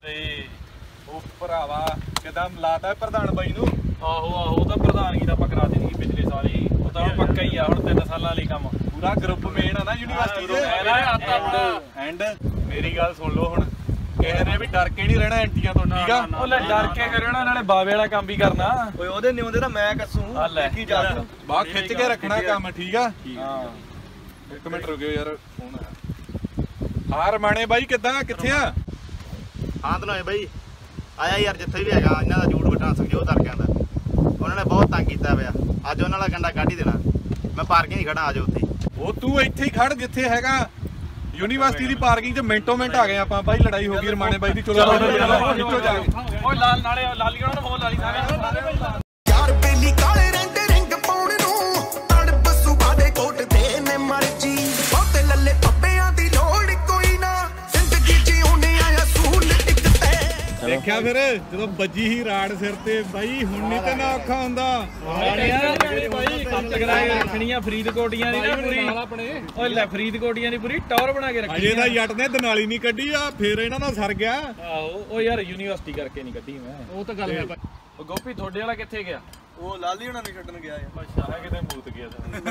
ਉਹ ਭਰਾਵਾ ਕਿਦਾਂ ਲਾਤਾ ਪ੍ਰਧਾਨ ਬਾਈ ਨੂੰ। ਆਹੋ ਆਹੋ ਤਾਂ ਪ੍ਰਧਾਨਗੀ ਦਾ ਆਪਾਂ ਕਰਾ ਦੇਣੀ ਪਿਛਲੇ ਸਾਲ ਹੀ। ਉਹ ਤਾਂ ਪੱਕਾ ਹੀ ਆ ਹੁਣ 3 ਸਾਲਾਂ ਲਈ ਕੰਮ। ਪੂਰਾ ਗਰੁੱਪ ਮੇਨ ਆ ਨਾ ਯੂਨੀਵਰਸਿਟੀ ਦੇ। ਐਂਡ ਮੇਰੀ ਗੱਲ ਸੁਣ ਲਓ ਹੁਣ, ਕਿਸੇ ਨੇ ਵੀ ਡਰ ਕੇ ਨਹੀਂ ਰਹਿਣਾ ਐਂਟੀਆਂ ਤੋਂ, ਠੀਕ ਆ? ਉਹ ਲੈ ਡਰ ਕੇ ਕਰਿਓ ਨਾ, ਨਾਲੇ ਬਾਵੇ ਵਾਲਾ ਕੰਮ ਵੀ ਕਰਨਾ। ਓਏ ਉਹਦੇ ਨਿਉਂਦੇ ਤਾਂ ਮੈਂ ਕੱਸੂ ਕੀ ਜਾ ਬਾਹ ਖਿੱਚ ਕੇ ਰੱਖਣਾ ਕੰਮ, ਠੀਕ ਆ? ਹਾਂ 1 ਮਿੰਟ ਰੁਕਿਓ ਯਾਰ, ਫੋਨ ਆਇਆ। ਹਾਂ ਰਮਾਣੇ ਬਾਈ ਕਿੱਦਾਂ, ਕਿੱਥੇ ਆ? ਹਾਂ ਤਨੋਏ ਬਾਈ ਆਇਆ ਯਾਰ, ਜਿੱਥੇ ਵੀ ਹੈਗਾ ਇਹਨਾਂ ਦਾ ਝੂਠ ਵਟਾ ਸਮਝੌਤ ਕਰ ਕਹਿੰਦਾ। ਉਹਨਾਂ ਨੇ ਬਹੁਤ ਤੰਗ ਕੀਤਾ ਪਿਆ, ਅੱਜ ਉਹਨਾਂ ਦਾ ਕੰਡਾ ਕੱਢ ਹੀ ਦੇਣਾ। ਮੈਂ ਪਾਰਕਿੰਗ ਹੀ ਖੜਾ, ਆ ਜਾਓ ਉੱਥੇ। ਉਹ ਤੂੰ ਇੱਥੇ ਹੀ ਖੜ ਜਿੱਥੇ ਹੈਗਾ ਯੂਨੀਵਰਸਿਟੀ ਦੀ ਪਾਰਕਿੰਗ 'ਚ ਮਿੰਟੋ ਮਿੰਟ ਆ ਗਏ ਆਪਾਂ ਬਾਈ। ਲੜਾਈ ਹੋ ਗਈ ਰਮਾਣੇ ਬਾਈ ਦੀ, ਚਲੋ ਵਿੱਚੋਂ ਜਾ ਕੇ। ਓਏ ਲਾਲ ਨਾਲੇ ਲਾਲੀਆਂ ਨੂੰ ਫੋਨ ਲਾ ਲਈ ਸਾਰੇ ਯਾਰ ਬੇਲੀ ਕਾਲੇ ਰਹਿੰਦੇ ਰਿੰਗ ਪਾਉਣ ਨੂੰ, ਤੜਪ ਸੁਬਾ ਦੇ ਕੋਟ ਤੇ ਨੇ ਮਰਜੀ। ਬਹੁਤੇ ਲੱਲੇ ਪੱਪਿਆਂ ਦੀ ਲੋੜ ਕੋਈ ਨਾ, ਜ਼ਿੰਦਗੀ ਜਿਉਣੇ ਆਇਆ ਸੂਲ ਇੱਕ ਤੇ। ਦੇਖਿਆ ਫਿਰ ਜਦੋਂ ਵੱਜੀ ਹੀ ਰਾੜ ਸਿਰ ਤੇ ਬਾਈ, ਹੁਣ ਨਹੀਂ ਤੇ ਨਾ ਔਖਾ ਹੁੰਦਾ। ਬਾਈ ਕੰਮ ਕਰਾ ਕੇ ਰੱਖਣੀਆਂ ਫਰੀਦਕੋਟੀਆਂ ਦੀ ਨਾ ਪੂਰੀ। ਓਏ ਲੈ ਫਰੀਦਕੋਟੀਆਂ ਦੀ ਪੂਰੀ ਟੌਰ ਬਣਾ ਕੇ ਰੱਖੀ। ਅਜੇ ਤਾਂ ਜੱਟ ਨੇ ਦਨਾਲੀ ਨਹੀਂ ਕੱਢੀ ਆ, ਫਿਰ ਇਹਨਾਂ ਦਾ ਸਰ ਗਿਆ। ਆਹੋ ਉਹ ਯਾਰ ਯੂਨੀਵਰਸਿਟੀ ਕਰਕੇ ਨਹੀਂ ਕੱਢੀ ਮੈਂ। ਉਹ ਤਾਂ ਗੱਲ ਹੈ। ਉਹ ਗੋਪੀ ਤੁਹਾਡੇ ਵਾਲਾ ਕਿੱਥੇ ਗਿਆ? ਉਹ ਲਾਲੀ ਉਹਨਾਂ ਨੂੰ ਛੱਡਣ ਗਿਆ ਯਾਰ। ਅੱਛਾ ਹੈ ਕਿਤੇ ਮੂਤ ਗਿਆ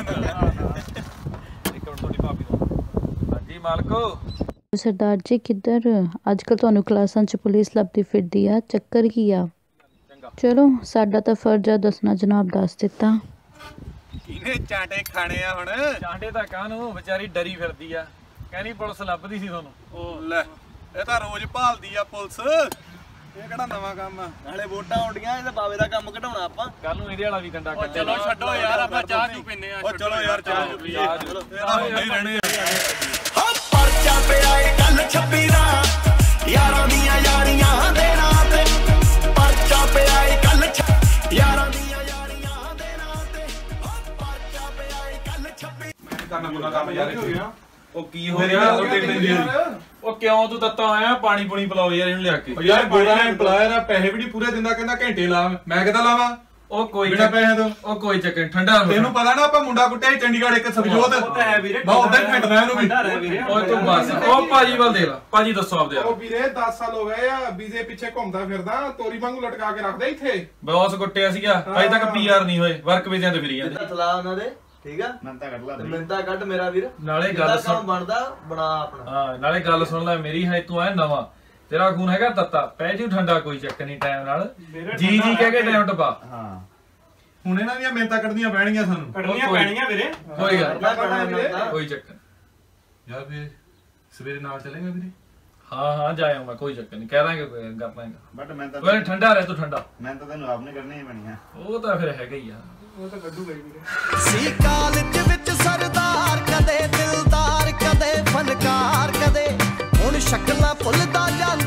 ਇੱਕ ਮਿੰਟ ਤੁਹਾਡੀ ਭਾਬੀ ਦਾ। ਹਾਂਜੀ ਮਾਲਕੋ। सरदार जी किधर अजकल तुहानू क्लासां च पुलिस लभदी फिरदी आ, चक्कर की आ? चलो साडा तां फर्ज आ दसना, जनाब दस दिता। ਇਹਨੇ ਚਾਂਟੇ ਖਾਣੇ ਆ ਹੁਣ। ਚਾਂਡੇ ਤਾਂ ਕਾਹਨੂੰ, ਵਿਚਾਰੀ ਡਰੀ ਫਿਰਦੀ ਆ, ਕਹਿੰਦੀ ਪੁਲਿਸ ਲੱਭਦੀ ਸੀ ਤੁਹਾਨੂੰ। ਉਹ ਲੈ ਇਹ ਤਾਂ ਰੋਜ਼ ਭਾਲਦੀ ਆ ਪੁਲਿਸ, ਇਹ ਕਿਹੜਾ ਨਵਾਂ ਕੰਮ ਆ? ਨਾਲੇ ਵੋਟਾਂ ਆਉਂਦੀਆਂ, ਇਹਦੇ ਬਾਵੇ ਦਾ ਕੰਮ ਕਢਾਉਣਾ ਆਪਾਂ। ਕੱਲ ਨੂੰ ਇਹਦੇ ਵਾਲਾ ਵੀ ਕੰਡਾ ਕੱਢੇ। ਚਲੋ ਛੱਡੋ ਯਾਰ, ਆਪਾਂ ਚਾਹ ਚੂ ਪੀਨੇ ਆ। ਉਹ ਚਲੋ ਯਾਰ ਚਾਹ ਚੂ ਪੀਏ, ਇਹਦਾ ਹੁੰਦੇ ਹੀ ਰਹਿਣੇ ਆ। ਪਰਚਾ ਪਿਆ ਏ ਕੱਲ 26 ਦਾ, ਯਾਰਾਂ ਦੀਆਂ ਯਾਰੀਆਂ ਦੇ ਨਾਂ ਤੇ। ਪਰਚਾ ਪਿਆ ਏ ਕੱਲ ਯਾਰਾਂ ਦੀਆਂ ਯਾਰੀਆਂ ਦੇ ਨਾਂ ਤੇ। ਪਰਚਾ ਪਿਆ ਏ ਕੱਲ 26। ਮੈਂ ਕਰਨਾ ਪੂਰਾ ਕੰਮ ਯਾਰ ਇੱਥੇ। ਉਹ ਕੀ ਹੋ ਗਿਆ? ਉਹ ਕਿਉਂ ਤੂੰ ਤੱਤਾ ਆਇਆ? ਪਾਣੀ ਪੂਣੀ ਪਿਲਾਓ ਯਾਰ ਇਹਨੂੰ ਲਿਆ ਕੇ। ਯਾਰ ਗੋਰਾ ਐਮਪਲਾਇਰ ਆ, ਪੈਸੇ ਵੀ ਨਹੀਂ ਪੂਰੇ ਦਿੰਦਾ, ਕਹਿੰਦਾ ਘੰਟੇ ਲਾ। ਮੈਂ ਕਿੱਦਾਂ ਲਾਵਾਂ ਉਹ ਕੋਈ ਬਿਨਾਂ ਪੈਸੇ ਤੋਂ? ਉਹ ਕੋਈ ਚੱਕਰ ਠੰਡਾ। ਤੈਨੂੰ ਪਤਾ ਨਾ ਆਪਾਂ ਮੁੰਡਾ ਕੁੱਟਿਆ ਚੰਡੀਗੜ੍ਹ ਇੱਕ ਸਮਝੌਤ। ਮੈਂ ਉਧਰ ਖੱਟਣਾ ਇਹਨੂੰ ਵੀ। ਓਏ ਤੂੰ ਬਸ। ਉਹ ਭਾਜੀ ਵੱਲ ਦੇ ਲਾ, ਭਾਜੀ ਦੱਸੋ ਆਪਦੇ ਆਪ। ਉਹ ਵੀਰੇ 10 ਸਾਲ ਹੋ ਗਏ ਆ ਵੀਜ਼ੇ ਪਿੱਛੇ ਘੁੰਮਦਾ ਫਿਰਦਾ, ਤੋਰੀ ਵਾਂਗੂ ਲਟਕਾ ਕੇ ਰੱਖਦਾ ਇੱਥੇ। ਬੌਸ ਕੁੱਟਿਆ ਸੀਗਾ, ਅਜੇ ਤੱਕ ਪੀਆਰ ਨਹੀਂ ਹੋਏ, ਵਰਕ ਵੀਜ਼ਿਆਂ ਤੇ ਫਿਰੀ ਜਾਂਦੇ। ਸਲਾਹ ਉਹਨਾਂ ਦੇ, ਠੀਕ ਆ? ਮਿੰਤਾ ਕੱਢ ਲਾ, ਮਿੰਤਾ ਕੱਢ ਮੇਰਾ ਵੀਰ। ਨਾਲੇ ਗੱਲ ਸੁਣ, ਬਣਦਾ ਬਣਾ ਆਪਣਾ। ਹਾਂ ਨਾਲੇ ਗੱਲ ਸੁਣ ਲੈ ਮੇਰੀ, ਹੈ ਤੂੰ ਐ ਨਵਾਂ, ਤੇਰਾ ਖੂਨ ਹੈਗਾ ਤੱਤਾ, ਪੈ ਜੂ ਠੰਡਾ, ਕੋਈ ਚੱਕਰ ਨਹੀਂ ਟਾਈਮ ਨਾਲ। ਜੀ ਜੀ ਕਹਿ ਕੇ ਟਾਈਮ ਟਪਾ। ਹਾਂ ਹੁਣ ਇਹਨਾਂ ਦੀਆਂ ਮਿਹਨਤਾਂ ਕੱਢਣੀਆਂ ਪੈਣਗੀਆਂ ਸਾਨੂੰ। ਕੱਢਣੀਆਂ ਪੈਣੀਆਂ ਵੀਰੇ, ਕੋਈ ਗੱਲ ਕੋਈ ਚੱਕਰ ਯਾਰ ਵੀ ਸਵੇਰੇ ਨਾਲ ਚੱਲੇਗਾ ਵੀਰੇ? ਹਾਂ ਹਾਂ ਜਾਇਆ ਮੈਂ, ਕੋਈ ਚੱਕਰ ਨਹੀਂ, ਕਹਿ ਦਾਂਗੇ ਕੋਈ ਕਰ ਲਾਂਗੇ। ਬਟ ਮੈਂ ਤਾਂ ਕੋਈ ਠੰਡਾ ਰਹਿ ਤੂੰ, ਠੰਡਾ। ਮੈਂ ਤਾਂ ਤੈਨੂੰ ਆਪ ਨੇ ਕਰਨੀ ਹੀ ਪੈਣੀ ਆ। ਉਹ ਤਾਂ ਫਿਰ ਹੈਗਾ ਹੀ ਆ। ਉਹ ਤਾਂ ਕੱਢੂਗਾ ਹੀ ਵੀਰੇ। ਸੀ ਕਾਲਜ ਵਿੱਚ ਸਰਦਾਰ, ਕਦੇ ਦਿਲਦਾਰ, ਕਦੇ ਫਨਕਾਰ, ਕਦੇ ਹੁਣ ਸ਼ਕਲਾਂ ਭੁੱਲਦਾ ਜਾਂਦਾ।